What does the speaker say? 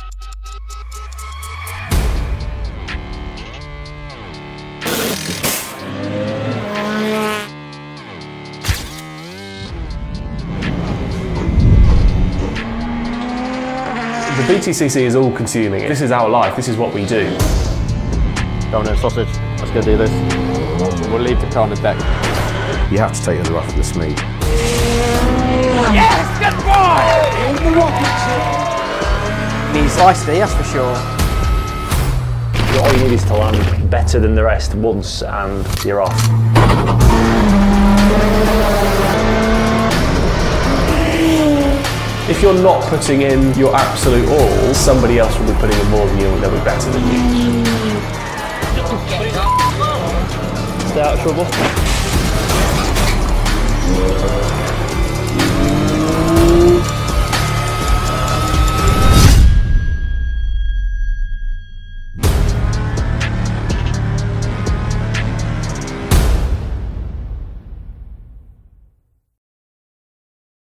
The BTCC is all consuming. This is our life, this is what we do. Go on then, sausage. Let's go do this. We'll leave the car on the deck. You have to take the rough with the smooth. Yes, good boy! He's feisty, that's for sure. All you need is to land better than the rest once and you're off. If you're not putting in your absolute all, somebody else will be putting in more than you and they'll be better than you. Stay out of trouble.